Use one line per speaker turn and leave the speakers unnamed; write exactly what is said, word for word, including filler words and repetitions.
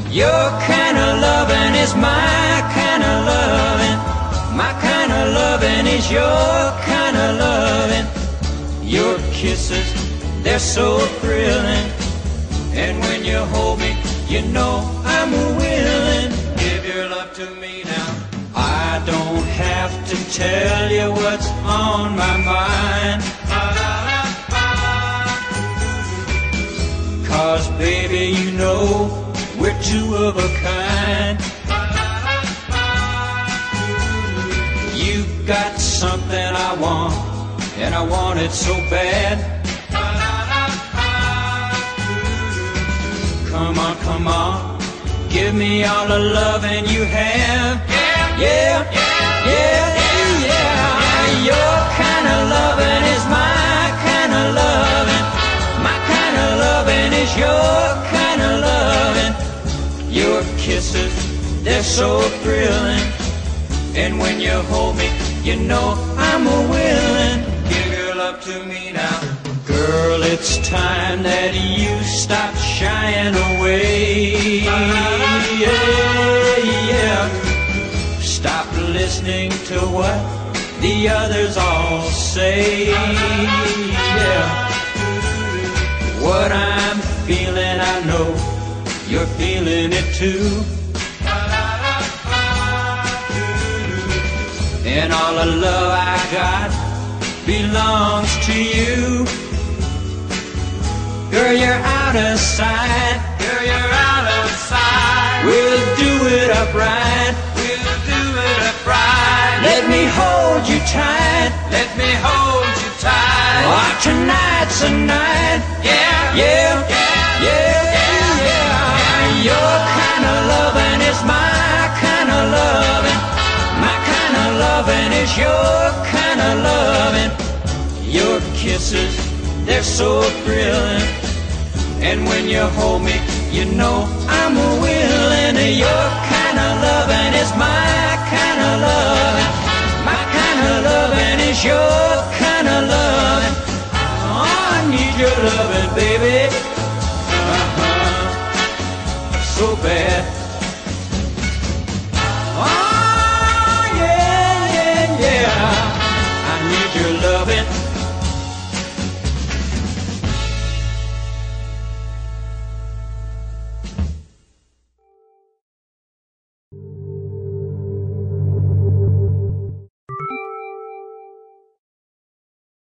Your kind of loving is my kind of loving. My kind of loving is your kind of loving. Your kisses, they're so thrilling. And when you hold me, you know I'm willing. Give your love to me now. I don't have to tell you what's on my mind. 'Cause baby, you know we're two of a kind. You got something I want, and I want it so bad. Come on, come on, give me all the loving you have. Yeah, yeah, yeah, yeah, yeah. Your kind of loving is my kind of loving. My kind of loving is your kind of loving. Your kisses, they're so thrilling. And when you hold me, you know I'm a willing. Give your love to me now. Girl, it's time that you stop shying away. Yeah, yeah. Stop listening to what the others all say. Yeah. What I'm feeling, I know you're feeling it too. And all the love I got belongs to you. Girl, you're out of sight. Girl, you're out of sight. We'll do it upright. We'll do it upright. Let me hold you tight. Let me hold you tight. Oh, tonight's the night. Yeah, yeah, yeah, yeah, yeah, yeah. Your kind of loving is my kind of loving. My kind of loving is your kind of loving. Your kisses, they're so thrilling. And when you hold me, you know I'm a willing. Your kind of loving is my kind of loving. My kind of loving is your kind of loving. Oh, I need your loving, baby.